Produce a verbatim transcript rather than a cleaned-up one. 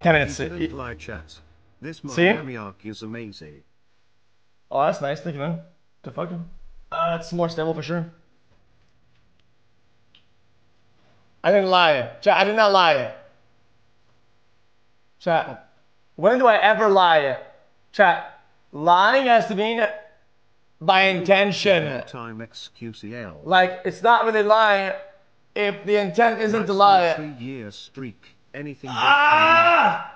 Can it see? Don't lie, chat. This See? Miami arc is amazing. Oh, that's nice. Thank you, man. The fucking. Uh, it's more stable for sure. I didn't lie. Chat, I did not lie. Chat. When do I ever lie? Chat. Lying has to be by intention. Time X Q C L. Like, it's not really lying if the intent isn't to lie. Three year streak. Anything. Ah!